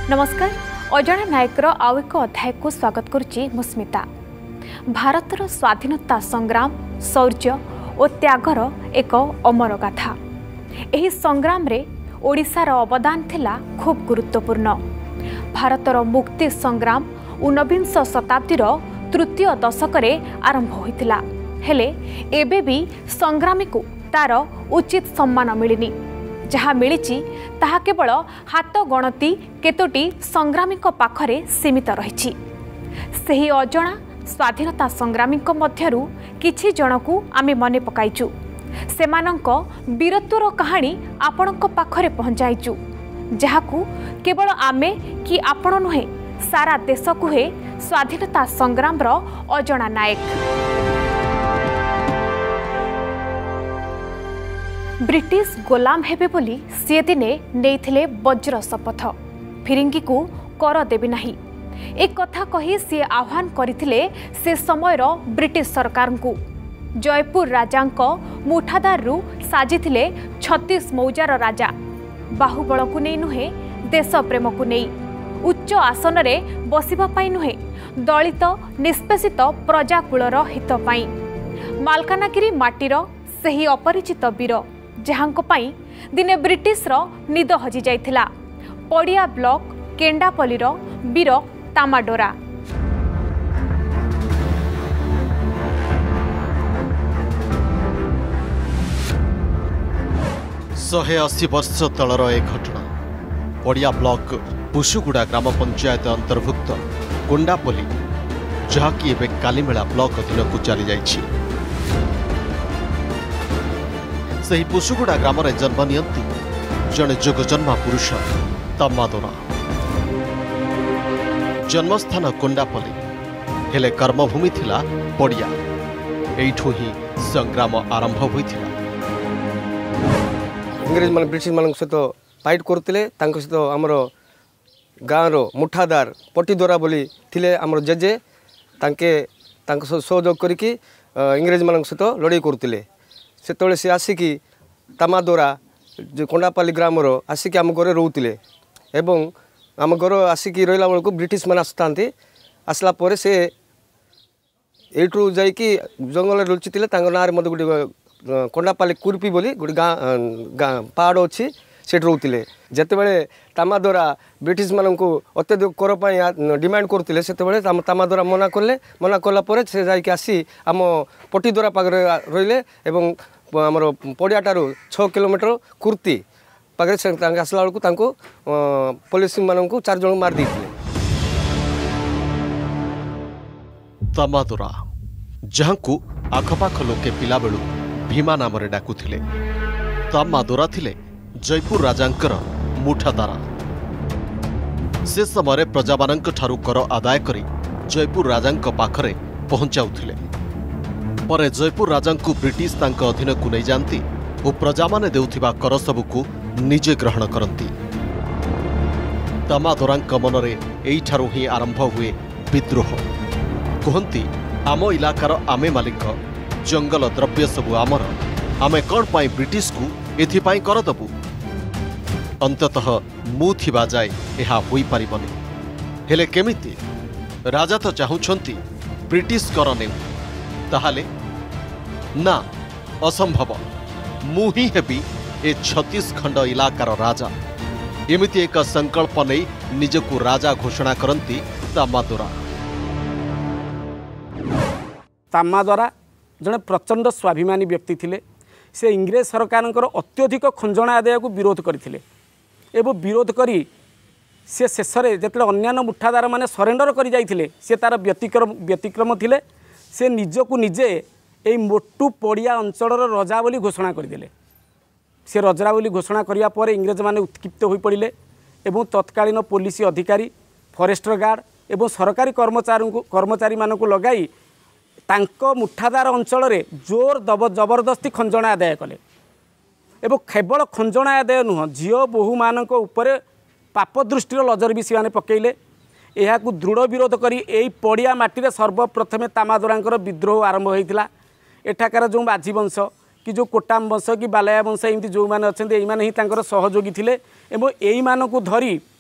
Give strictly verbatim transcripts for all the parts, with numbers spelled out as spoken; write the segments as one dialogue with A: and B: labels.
A: नमस्कार अजणा नायकर आउ एक अध्याय को स्वागत करुच्ची मुस्मिता। भारतर स्वाधीनता संग्राम शौर्य और त्यागर एक अमर गाथा। एही संग्राम रे ओडिशार अवदान थिला खूब गुरुत्वपूर्ण। भारतर मुक्ति संग्राम ऊनविंश शताब्दीर तृतीय दशक आरंभ होइतिला, हेले एबे भी संग्रामी को तार उचित सम्मान मिलिनी। जहाँ मिली ताहा केवल हाथ गणती केतोटी संग्रामी पाखरे सीमित रही। सही अजणा स्वाधीनता संग्रामी मध्यरु किछि जनकु आमे मने पकाइचु, सेमानंक वीरत्वर कहानी आपणक पाखरे पहुंचाइचु, जहाकु केवल आमे कि आपण नुहे सारा देश कुहे स्वाधीनता संग्राम रो अजणा नायक। ब्रिटिश गोलाम हेबे बोली सी दिने नेइथिले वज्र शपथ, फिरिंगी को कर देबी नाही। एक कथा कही सी आह्वान करथिले से समयर ब्रिटिश सरकार को। जयपुर राजांक मुठादार रु साजिथिले छत्तीस मौजार राजा। बाहुबल को नहीं नुहे देश प्रेम को नहीं, उच्च आसन रे बसिबा पाई नुहे दलित निष्पेषित प्रजाकूलर हित पाई। मालकानगिरी माटीर सही अपरिचित वीर जहांको पाई दिने ब्रिटिश रो निद हजि जाइथिला, पड़िया ब्लॉक केंडापल्लीर वीर तामाडोरा।
B: शहे अशी वर्ष तलर ए घटना। पड़िया ब्लॉक पुशुगुड़ा ग्राम पंचायत अंतर्भुक्त कोंडापल्ली, जहाँकि एबे कालीमेला ब्लॉक अधीन को चली जाइछि। सही पुशुगुड़ा ग्राम रे जन्म नियंती जड़े जोगजन्मा पुरुष तामादोरा। जन्मस्थान कोंडापल्ली हेले कर्मभूमि थिला पड़िया। एठू ही संग्राम आरंभ होइथिला।
C: इंग्रेज मान ब्रिटिश मान सहित फाइट करते सहित आमर गाँव रो मुठादार पटीद्वारा बोली थिले आमर जेजे तांके सहयोग करिकी इंग्रेज मान सहित लड़ाई करते। से सी आसिकी तामादोरा जो कोंडापल्ली ग्राम आसिकी आम घर रोते एवं आम घर आसिकी रहा बेलू ब्रिटिश मान आसता आसला से एठू जाइकी जंगल लुचि ना मत गोटे कोंडापल्ली कुर्पी बोली गोटे गाँ गाँ पहाड़ अच्छी से रोते। जिते बड़े तामादोरा ब्रिटिश मान को अत्यधिक कर डिमांड करते से तामादोरा मना कले। मना कलापर से जाकि आसी आम पटीद्वारा पाखे रहिले एवं आमर पड़ियाटार छः किलोमीटर कुर्ती पाखे से आसला बेलू पुलिस मान को चार जन मार देते।
B: तामादोरा जहाँ को आखपाख लोके पिला बेलू भीमा नाम डाकुथिले। तामादोरा थिले जयपुर राजांकर मुठादारा। से समय प्रजामानंक ठारू कर आदाय करी जयपुर राजांक पाखरे पहुंचाउथिले। परे जयपुर राजांकु ब्रिटिश तांक अधीन को नहीं जाती और प्रजा माने देउथिबा कर सबुकु निजे ग्रहण करती। तामादोरांक मनरे एई ठारू ही आरंभ हुए विद्रोह। कहती आम इलाकार आमे मालिक, जंगल द्रव्य सबु आमर, आमे कौन पाई ब्रिटिश को एथिपाई कर दबु। अंततः मु थिबा जाए एहा होई पारिबनी। हेले केमिति? राजा तो चाहुछंती ब्रिटिश कर नेउ, ताहाले ना असंभव, मु ही हेबी ए छत्तीस खंड इलाकार राजा। एमिति एक संकल्प नहीं निजकु राजा घोषणा करती तामादोरा।
D: तामादोरा जड़े प्रचंड स्वाभिमानी व्यक्ति थिले। से इंग्रेज सरकार अत्यधिक खंजणा आदाय को विरोध करथिले एवं विरोध करी से शेष में जिते अन्य मुठादार मैंने सरेंडर कर जाइथिले से तार व्यतिक्रम व्यतिक्रम थिले। से निजकु निजे ए मोटू पड़िया अंचल रजा बोली घोषणा करदेले। से रजा बोली घोषणा करिया पर इंग्रेज माने उत्क्षिप्त हो पड़े एवं तत्कालीन पुलिस अधिकारी, फरेस्टर गार्ड एवं सरकारी कर्मचारी कर्मचारी मानक लगाई तांको मुठादार अंचल रे जोर दब जबरदस्ती खंजणा आदाय कले। एवं केवल खंजणा आदाय नुह, झील बोहू मान पाप दृष्टिर लजर भी से पकईले। यह दृढ़ विरोध करी एई पड़िया माटी सर्वप्रथमे तामादोरांकर विद्रोह आरंभ होता। एठाकार जो बाजी वंश कि जो कोटाम वंश कि बालाया वंश एमती जो मैंने अच्छा ही सहयोगी थे एवं यही धरी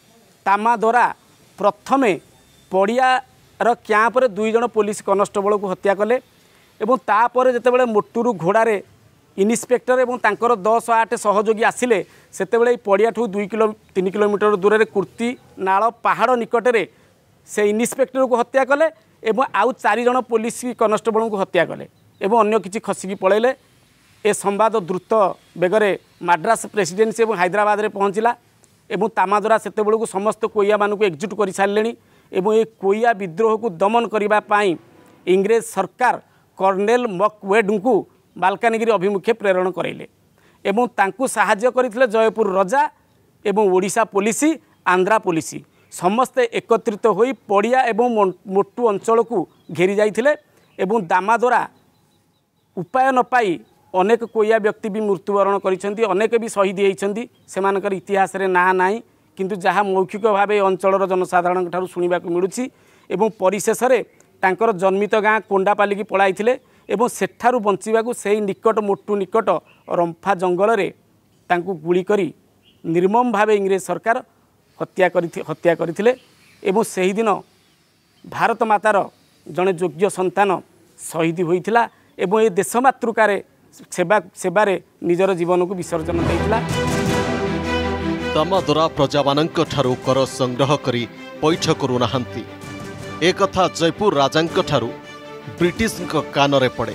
D: तामा द्वारा प्रथमे पड़ियार क्यांप्रे दुई जन पुलिस कनेस्टेबल को हत्या कले एवं तापर जितेबाला मोटुरू घोड़े इन्स्पेक्टर एवं तांकर दस आठ सहयोगी आसिले सेतेबेले पड़ियाठू दुई किलो तीन किलोमीटर दूर कुर्ती नाल पहाड़ निकटरे से इन्स्पेक्टर को हत्या कले एवं आउ चार जन पुलिस कनेस्टेबल को हत्या कले एवं अन्य किसी खसिकी पलैले। ए संवाद द्रुत बेगरे माड्रास प्रेसिडेंसी और हैदराबाद में पहुँचला एवं तामादोरा से समस्त कोइया मानू एकजुट कर सारे एवं ये कोइया विद्रोह को दमन करने इंग्रेज सरकार कर्नेल मकवेड को मालकानगिरी अभिमुखे प्रेरण करेले एवं तांकु साहाय्य करथिले जयपुर रजा एवं ओडिशा पुलिस आंध्रा पुलिस समस्ते एकत्रित होई पड़िया एवं मोटू अंचल को घेरी जाइथिले एवं दामादोरा उपाय न पाई अनेक कोइया व्यक्ति भी मृत्युवरण करिसेंती अनेक भी शहीद होइसेंती सेमानकर इतिहास रे ना नाही किंतु जहाँ मौखिक भाव अंचल जनसाधारण ठारू सुनिबा को मिलुछि एवं परिशेष रे तांकर जन्मित गाँ कोंडापाली की पळाइथिले एवं सेठारू बंचिबाकू सेही निकट मोटू निकट रंफा जंगल रे तांकू गुली करी निर्मम भावे इंग्रेज सरकार हत्या करि हत्या करथिले एवं सेही दिन भारत मातार जड़े योग्य संतान शहीद होइथिला एवं ए देश मातृकार सेवा सेवारे निजर जीवन को विसर्जन देइथिला।
B: दामादोरा प्रजामानंक ठारू कर संग्रह करी पैठ करू नाहंती ए कथा जयपुर राजांक ठारू ब्रिटिश कानरे पड़े।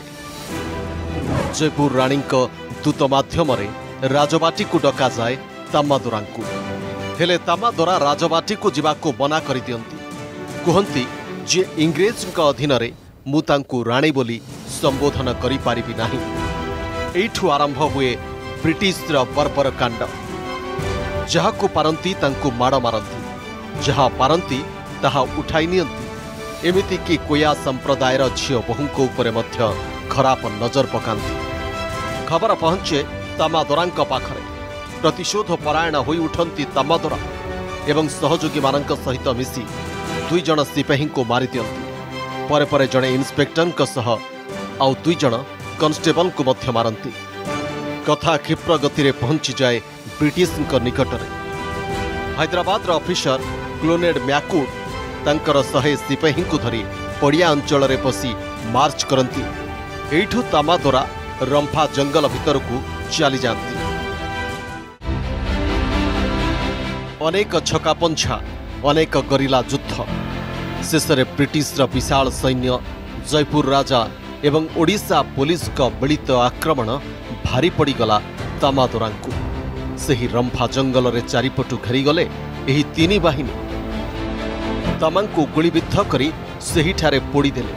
B: जयपुर राणी दूत माध्यम राजबाटी को डका जाए तामादोरांकु हेले तामादोरा राजबाटी को जीवाको मना करि दियंती कहंती जे इंग्रेज अधीन रे मु तांकु राणी बोली संबोधन करि पारिबि नाही। एठू आरंभ हुए ब्रिटिश बर्बर कांड जहाको पारंती तांकु माड़ मारंती जहा पारंती ताहा उठाई नियंती एमिति कि कोया संप्रदायर झियो बहुंको उपरे मध्य खराब नजर पकांती। खबर पहुंचे तामादोरांक पाखरे प्रतिशोध परायण होई उठंती तामादोरा एवं सहयोगी मानक सहित मिसी दुई जन सिपाही को मारि दियंती परे परे जड़े इन्स्पेक्टर सह आउ दुई जन कन्स्टेबल को मध्य मारंती। कथा क्षिप्र गति रे पहुंची जाए ब्रिटिश निकटरे। हैदराबाद ऑफिसर क्लोनेड मैकूड तांकर शहे सिपाही को धरी पड़िया अंचल रे पसी मार्च करंती। एठू तामादोरा रंफा जंगल भितर को चली जाती। अनेक छकापंछा अनेक गरिला युद्ध शेष ब्रिटिश विशाल सैन्य जयपुर राजा एवं ओडिशा पुलिस का मिलित आक्रमण भारी पड़गला तामादोरांकु। सही रंफा जंगल रे चारिपटु घेरीगले एही तीनी बाहिनी तामांकु गुलिबिद्ध करी सेहिठारे पोड़ीदेले।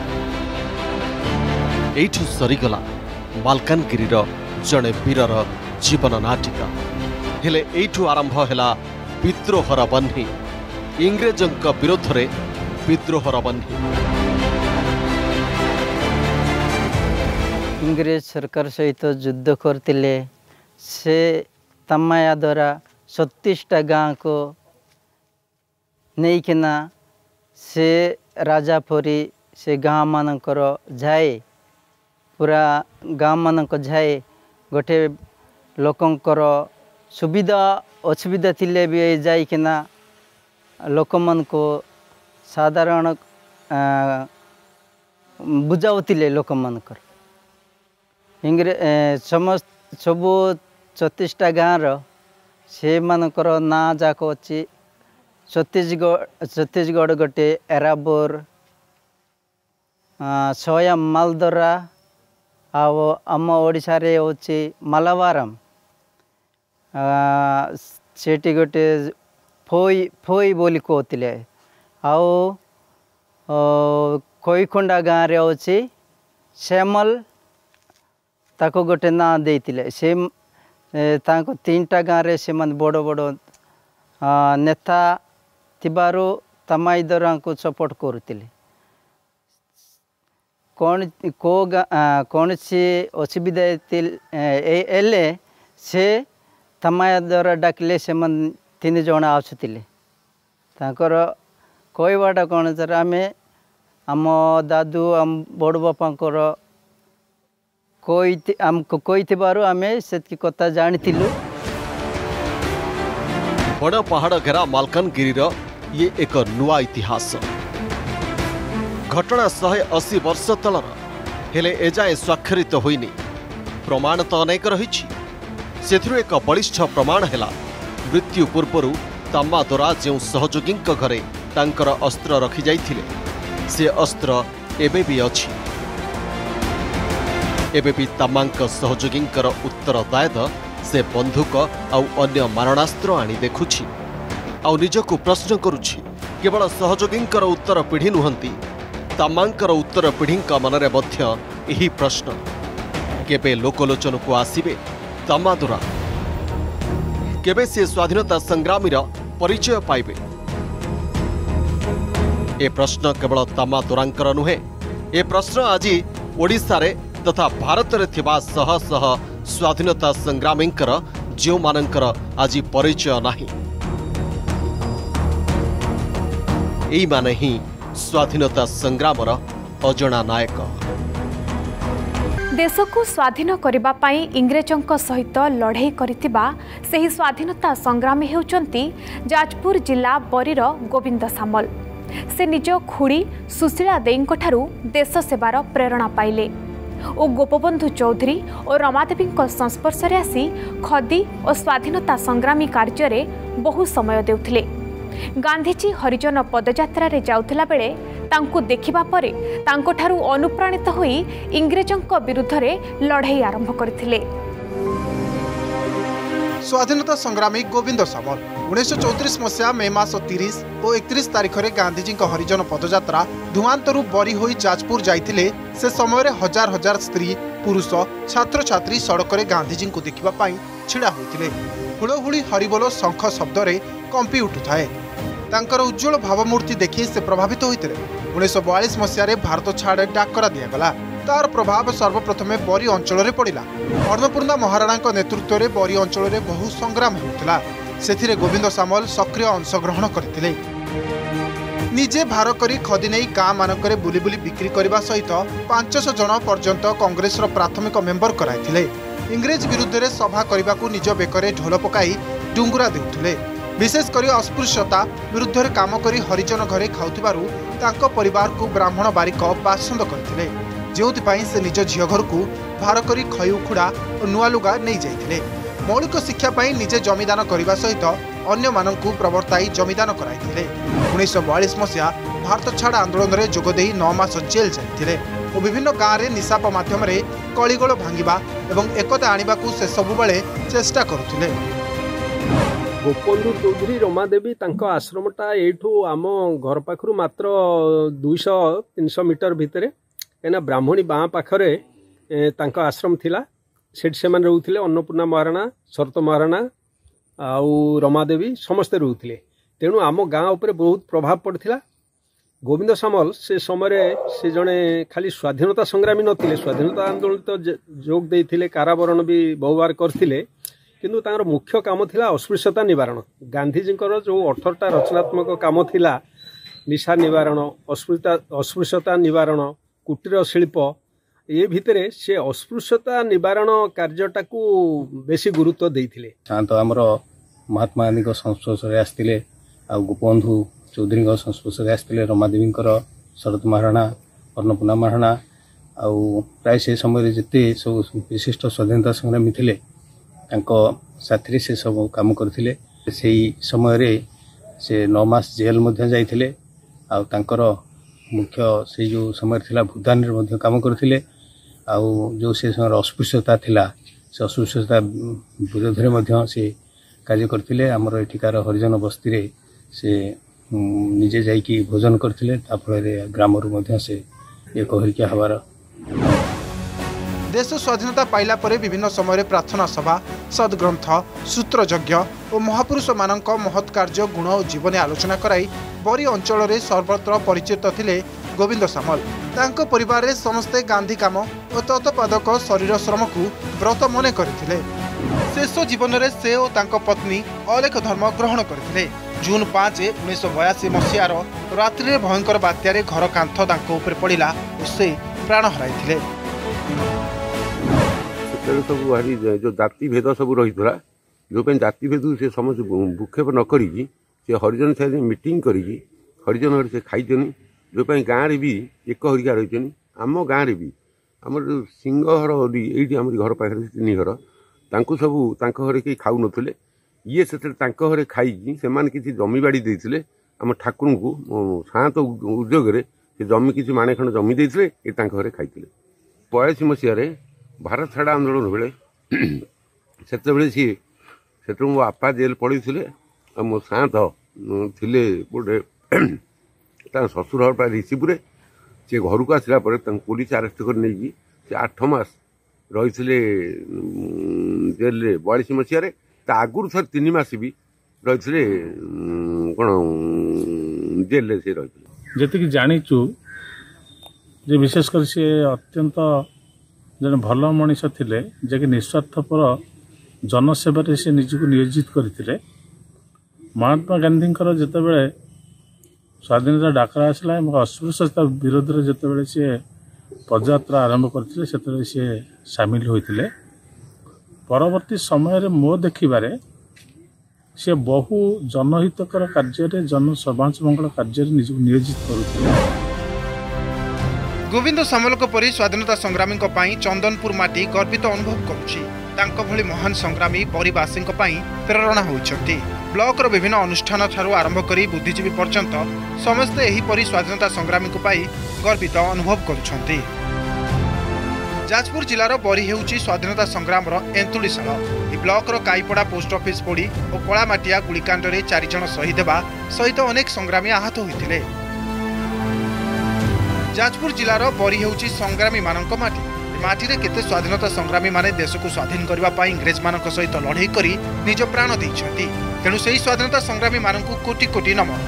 B: एठू सरीगला मालकानगिरीर जड़े वीरर जीवन नाटिका। हेले एठू आरंभ हैला विद्रोहर बन्ही इंग्रेजंक विरोध रे विद्रोहर बन्ही।
E: इंग्रेज सरकार सहित युद्ध करते से तामाया द्वारा छत्तीसटा गाँ को नहींकिना से राजा परी से गाँ मानकर जाए पूरा गाँ मानक जाए गोटे लोकंकर सुविधा असुविधा थिले भी जाइकिना लोक मन को साधारण बुझाउतिले लोक मनकर इंग्रे समस्त सबू छत्तीसटा गाँव से मानकर ना जाक अच्छी छत्तीसगढ़ छत्तीसगढ़ गोटे एराबोर सोया मालदरा आव आम ओडिशा रे होची मालावारम सेठी गोटे फोई फोई बोली कहते आओ कोईकोंडा गाँव रे होची श्यामल ताको गोटे ना देइतिले से ताको तीनटा गाँव रे से मन बड़ बड़ नेता थिबारो तामादोरा को सपोर्ट करुतिले। कौन को कौन सी असुविधा एले से तामादोरा डाकिले से मन तीन जन आसुतिले ताकर कहवाटा कौन सर आमे आम दादू आम बड़ बापांकर कोई आमको कोई आमे से कथा जानी
B: बड़ पहाड़ घेरा मालकानगिरी ये एक नुआ इतिहास। घटना शहे अशी वर्ष तलर हेले एजाए स्वाक्षरित होइनी। प्रमाण तो अनेक रही। एक बलिष्ठ प्रमाण है मृत्यु पूर्वर तामा द्वारा जो सहयोगी घरे तांकर अस्त्र रखी जाइथिले से अस्त्र एबे भी अछि। एबे भी तामांक सहयोगी उत्तरदायद से बंधुक आउ अन्य मारणास्त्र आनी देखुछि आउ निजको प्रश्न करुछि। केवल सहयोगी उत्तर पीढ़ी नुहंती तामांकर उत्तर पीढ़ी मनरे मध्य यही प्रश्न केबे लोकलोचन को आसिबे तामादुरा, केबे से स्वाधीनता संग्रामीर परिचय पाइबे। ए प्रश्न केवल तामादुरांकर नुहे, ए प्रश्न आज ओडिशा रे तथा भारत रे थिबा शह शह स्वाधीनता संग्रामींकर जो मानकर आज परिचय नाही। एई माने ही स्वाधीनता संग्रामर अजणा नायक।
A: देश को स्वाधीन करबा पाई इंग्रेजों सहित लड़ाई करितिबा सेही स्वाधीनता संग्रामी हेउचंती जाजपुर जिला बरीर गोविंद सामल। से निज खुड़ी सुशीला देईंक ठारू देश सेवार प्रेरणा पाइले और गोपबंधु चौधरी और रमादेवी संस्पर्श रे आसी खदी और स्वाधीनता संग्रामी कार्य रे बहु समय देउथिले। गांधीजी हरिजन पदयात्रा रे जाउथिला बेले तांको देखिबा परे तांको ठारू अनुप्राणित होई इंग्रेजों विरुद्ध रे लड़ाई आरंभ करथिले।
F: स्वाधीनता संग्रामी गोविंद सामल उन्नीस चौतीस मसीहा मे मास तीस और एकतीस तारीख में गांधीजी हरिजन पदयात्रा धुआंतरु बरी होई जाजपुर जाइथिले। से समय रे हजार हजार स्त्री पुरुष छात्र छात्री सड़क रे गांधीजी को देखिबा पाई छिड़ा होइथिले। हुलहुली हरिबोल शंख शब्द रे कंपी उठुथाए। तांकर उज्जवल भावमूर्ति देखि से प्रभावित होइते। उन्नीस बयालीस मसीह भारत छाड़ डाकरा दिगला। तार प्रभाव सर्वप्रथमे बरी अंचल रे पड़ा। अन्नपूर्णा महाराणा नेतृत्व में बरी अंचल में बहु संग्राम होता। से गोविंद सामल सक्रिय अंशग्रहण करते। निजे भार करी खदी नहीं गाँ मानक बुली बुली बिक्री करने सहित पांचश जन पर्यंत कांग्रेस प्राथमिक मेंबर कराइथिले। इंग्रेज विरुद्ध रे सभा करने को निज बेकरे ढोल पकाई डुंगुरा देउथिले। विशेषकर अस्पृश्यता विरुद्ध रे काम करी हरिजन घरे खाउथिबारु तांको परिवार को ब्राह्मण बारिक पसंद करथिले। जेउथिपाई से निज झियो घर को भार करी खई उखुड़ा और नुआ लुगा नहीं जाइथिले। मौलिक शिक्षा पाई निजे जमीदान करने सहित अन्य मानकु प्रवर्ताई जमीदान कराइथिले। उन्नीस बयालीस मसीहा भारत छाड़ आंदोलन में जोगदे नौ मास जेल जाइथिले और विभिन्न गाँव में निशाप माध्यम कलिगोल भांगिबा एवं एकता आनिबा को से सब बेले चेष्टा करुथिले।
G: गोपबंधु चौधरी रमादेवी तांको आश्रमटा एठू आम घर पाखरु मात्र दुईश तीन सौ मीटर भितर कहीं ब्राह्मणी बाँ पाखरे तांको आश्रम थिला। सेठ से माने रहउथिले अन्नपूर्णा महाराणा, शरत महाराणा आउ रमादेवी समस्ते रहउथिले। तेणु आम गाँ उपर बहुत प्रभाव पड़थिला। गोविंद सामल से समय से जड़े खाली स्वाधीनता संग्रामी नथिले, स्वाधीनता आंदोलन तो जोग देइथिले, कारावरण भी बहुबार करथिले, किंतु तांकर मुख्य काम थिला अस्पृश्यता निवारण। गांधीजी जो अठरटा रचनात्मक काम थिला निशा निवारण, अस्पृश्यता अस्पृश्यता निवारण, कुटीर शिल्प, ये भितरे से अस्पृश्यता निवारण कार्यटा को बेसी गुरुत्व देइथिले।
H: शांत आमर महात्मा गांधी संस्पर्श आसते आ गोपबंधु चौधरी संस्पर्श आसते रमादेवी, शरत महाराणा, अन्नपूर्णा महाराणा आउ प्राय से समय जिते सब विशिष्ट स्वाधीनता संग्रामी थिले साथी से सब काम करथिले। से समय से नौ मास जेल मध्य जाइथिले। आ तांकर मुख्य से जो समय थिला भूटान रे मध्य काम करथिले। आउ जो से समय अस्पृश्यता थिला से अस्पृश्यता विरोध रे मध्य से कार्य करथिले। हमर एठिकार हरिजन बस्ती रे से निजे जाइकी भोजन करथिले। ता फल ग्राम रु मध्य से एक हरिका हवार।
F: देश स्वाधीनता पाइला परे विभिन्न समय प्रार्थना सभा, सद्ग्रंथ, सूत्रयज्ञ और महापुरुष मानक महत् कार्य गुण और जीवन आलोचना कराई बरी अंचल में सर्वत्र परिचित थिले गोविंद सामल। तांको परिवार रे समस्ते गांधी काम और तत्पादक शरीर श्रम को व्रत मन करथिले। शेष जीवन में से और तांको पत्नी अलेख धर्म ग्रहण करथिले। जून पाँच उन्नीस बयासी मसीहार रात्रि भयंकर बात्यारे घर कांथ तांको ऊपर पड़ा और से प्राण हराइथिले।
I: सब भारी जो जाति भेद सब रही था जो जातिभेद से समस्त भूक्षेप न करी से हरिजन साथ मीटिंग करी हरिजन से खाईचनी जो गाँव भी एक हरिका रही आम गाँव भी आमर जो सिंहर ये आम घर पाखे तीन घर तांको सबू घरे कहीं खाऊ नथिले ये से घरे खाई से किसी जमी बाड़ी देते आम ठाकुर को सात उद्योग से जमी किसी माणे खंड जमी देते ये घरे खाई बयासी मसीह भारत छाड़ आंदोलन बेले से सी से मो बापा जेल पड़े मो सात थे गोटे ससुर घर प्राय रिसीपुर से घर को आसला पुलिस आरेस्ट कर नहीं से आठ मास रही जेल बयासी मसीह आगुरी थर तीन मस भी रही कौन जेल से रही
J: जी जाचु जे विशेषकर सी अत्यंत जन भल मनीष थे जे निस्वार्थपर जनसेवा से निजक नियोजित करते महात्मा गांधी जितेबाला स्वाधीनता डाकरा आसला अस्पृश्यता विरोध में जितेबाला सी पदयात्रा आरंभ करते सी सामिल होते परवर्ती समय मो देखिबारे सी बहु जनहितकर कार्य जन समाज मंगल कार्य निजक नियोजित करुते।
F: गोविंद सामलक परी स्वाधीनता संग्रामी चंदनपुर माटी गर्वित अनुभव करुछि। तांको भली महान संग्रामी बरीवासी प्रेरणा होइछन्ति। ब्लॉक विभिन्न अनुष्ठान ठारू आरंभ करी बुद्धिजीवी पर्यंत समस्ते एही परी स्वाधीनता संग्रामी गर्वित अनुभव करुछन्ति। जाजपुर जिलार बरी हेउछि स्वाधीनता संग्राम एंतुड़ीशाल। ब्लॉक काईपड़ा पोस्ट ऑफिस पोड़ी और कलामाटिया गुलिकांड में चार जन शहीद हेबा सहित अनेक संग्रामी आहत होइथिले। जाजपुर जिलार बरी हेउछि संग्रामी मानक माटी। माटी केते स्वाधीनता संग्रामी माने देश को स्वाधीन करबा पई इंग्रेज मानक सहित लड़ाई करी निज प्राण दैछन्ति। तेणु सेही स्वाधीनता संग्रामी मानकु कोटि कोटि नमन।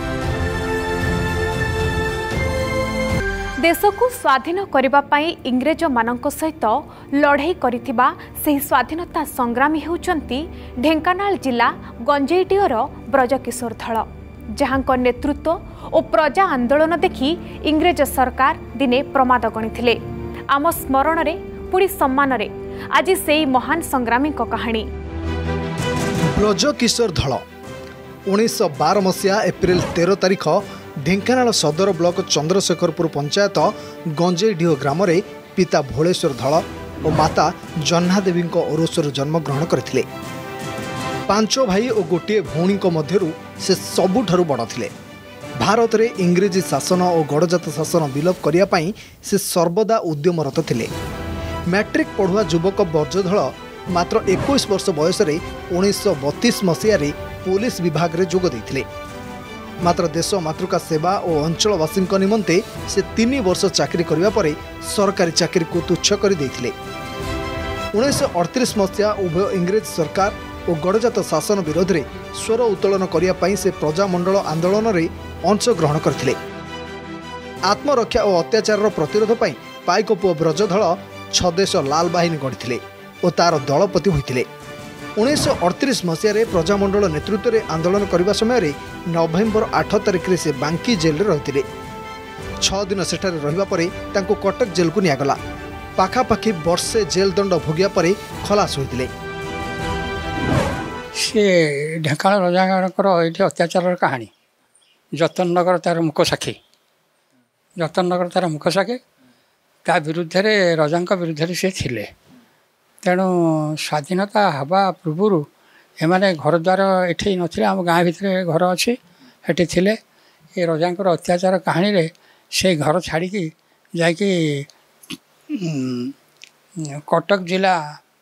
A: देश को स्वाधीन करबा पई इंग्रेज मानक सहित लड़ाई करिथिबा सेही स्वाधीनता संग्रामी हेउचंती ढेंकानाल जिला गंजेईटियर ब्रजकिशोर धळ, जहांक नेतृत्व और प्रजा आंदोलन देखि इंग्रेज सरकार दिने प्रमाद गणिथिले। आम स्मरण रे पुरी सम्मान रे आज सेही महान संग्रामी को कहानी।
F: ब्रजकिशोर धळ उन्नीस सौ बारह मसीहा एप्रिल तेरह तारीख ढेंकानाल सदर ब्लॉक चंद्रशेखरपुर पंचायत गंजेईडीह ग्राम रे पिता भोलेश्वर धळ और माता जह्नादेवी ओरसर जन्मग्रहण करथिले। पांच भाई और गोटे भौणी मध्यरु से सबुठारु बड़ थिले। भारत रे इंग्रेजी शासन और गड़जात शासन विलोप करिया पई से सर्वदा उद्यमरत थिले। मैट्रिक पढ़ुआ युवक ब्रजधळ मात्र इक्कीस वर्ष बयस रे उन्नीस सौ बत्तीस मसीह पुलिस विभाग रे जोग दैथिले। मात्र देश मातृका सेवा और अंचलवासी निमंते से तीन वर्ष चाकरी करिबा परे सरकारी चाकरी को तुच्छ कर देथिले। उन्नीस सौ अड़तीस मसीहा उभय इंग्रेज सरकार और गड़जात शासन विरोध में स्वर उत्तोलन करने से प्रजामंडल आंदोलन में अंशग्रहण करथिले। आत्मरक्षा और अत्याचार प्रतिरोध पर पाइक पुओ ब्रजधळ छदेश लाल बाहिनी गढ़ी और तार दलपति होते। उन्नीस सौ अड़तीस मसीह प्रजामंडल नेतृत्व में आंदोलन करने समय नवेम्बर आठ तारिख में से बांकी जेल रही छह दिन सेठारे रहिबा परे तांको कटक जेल को नियागला। पाखापाखि वर्षे जेल दंड भोगिया परे खलास होइतिले।
K: से ढेंकानाल रजांकर ये अत्याचार कहानी जतन नगर तार मुख साक्षी जतन नगर तार मुख साक्षी ता विरुद्ध रजा विरुद्ध से थिले। तेणु स्वाधीनता हवा पूर्व एमाने घर द्वार एठी नथिले आम गाँ भितर घर अच्छी हेठी थिले। ये रजांकर अत्याचार कहानी रे से घर छाड़ी जाकि कटक जिला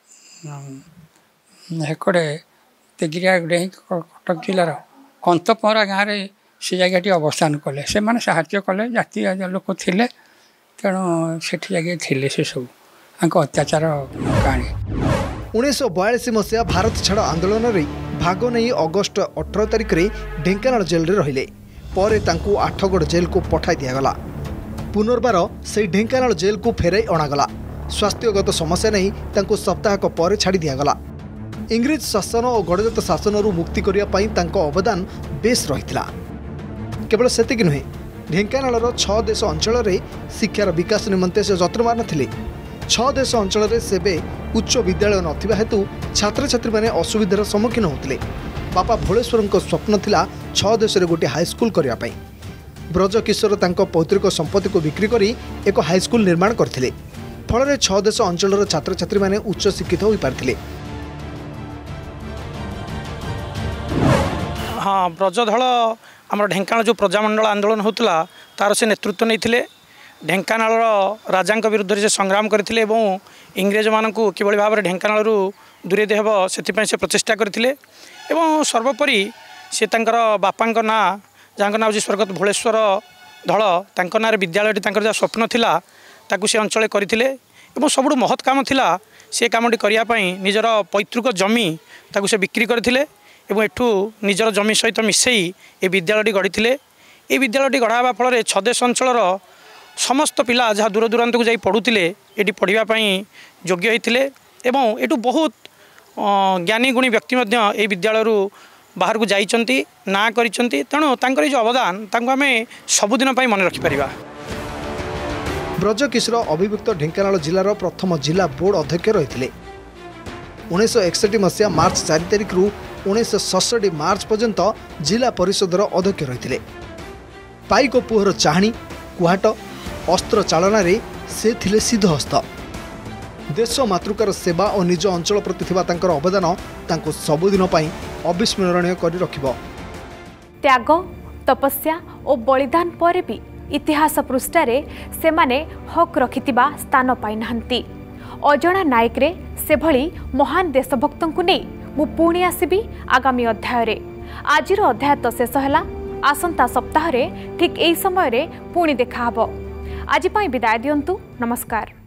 K: हेकड़े तेगिरिया डे कटक जिलार कंतपहरा गाँव में से जगह अवस्थान कले से माने साहाय्य कले जाति लोक थिले। तेणु सेठी जगह थिले से सब अत्याचार कहानी।
F: उन्नीस सौ बयालीस मसीहा भारत छाड़ आंदोलन में भाग नहीं अगस्ट अठारह तारिख में ढेंकानाल जेल रे रहिले। परे तांकु आठगड़ जेल को पठाई दियागला। पुनर्बार से ढेंकानाल जेल को फेराई अणागला। स्वास्थ्यगत समस्या नहीं तांकु सप्ताहक पर छाड़ी दियागला। इंग्रेज शासन और गड़जात शासन मुक्ति करने अवदान बेस रही। केवल सेतिक नुहे ढेंकानाल छह देश अंचल में शिक्षार विकास निमंते से जत्न मार नथिले। छह देश अंचल सेबे उच्च विद्यालय नथिबा हेतु छात्र छात्री माने असुविधार सम्मुखीन होते। बापा भोलेश्वर स्वप्न थिला छह देश गोटे हाईस्कूल करने। ब्रज किशोर तांको पैतृक संपत्ति को बिक्री करी एक हाईस्कूल निर्माण करथिले। फल छह देश अंचल छात्र छात्री माने उच्च शिक्षित हो पारथिले।
L: हाँ ब्रजधल आम ढेंकानाल जो प्रजामंडल आंदोलन होता तार से नेतृत्व नहीं ढेंकानाल राजा विरुद्ध से संग्राम करते इंग्रेज मान कि भाव में ढेंकानाल दूरे देव से प्रचेषा करते सर्वोपरि सी बापा ना जहाँ ना हूँ स्वर्गत भोलेश्वर धल तांको ना विद्यालय जहाँ स्वप्न थिला ताकू से अंचल करते सबुठ महत् काम थिला से कामटी करने निजर पैतृक जमी ताकू से बिक्री करते एवं एठू निजर जमी सहित मिसई ये विद्यालय गढ़ी ये विद्यालय गढ़ा फल छदेश अंचल समस्त पिला जहाँ दूर दूरांत को जाई पढ़ुले ये पढ़ापी योग्य होते एवं एठू बहुत ज्ञानी गुणी व्यक्ति ये विद्यालय बाहर को जाइछंती ना करिछंती तेणु तांकर जो अवदान तांको आमे सबुदिन पई मन रखि परिबा।
F: ब्रज किशोर अभियुक्त ढेंकानाल जिलार प्रथम जिला बोर्ड अध्यक्ष रही। उन्नीस एकसठ मसीहा मार्च चार तारिख रु उन्नीस सड़सठ मार्च पर्यंत जिला परिषदर अध्यक्ष रही। पाइक पुहर चाहणी कुहाट अस्त्र चालना रे से थिले सिद्धहस्त। देश मातृकार सेवा और निज अंचल प्रति थिबा तांकर अवदान तांको सबुदिन पई अविस्मरणीय करी रखिबो।
A: त्याग तपस्या और बलिदान पर भी इतिहास पृष्ठारे सेमाने हक रखितिबा स्थान पाई नाहंती। अजणा नायक रे से भली महान देशभक्तों को नहीं मु पुणी आसबि आगामी अध्याय रे। आजिर अध्याय तो शेष हैला। आसंता सप्ताह रे ठीक एई समय रे पुणी देखा हबो। आज पई विदाय दियंतु। नमस्कार।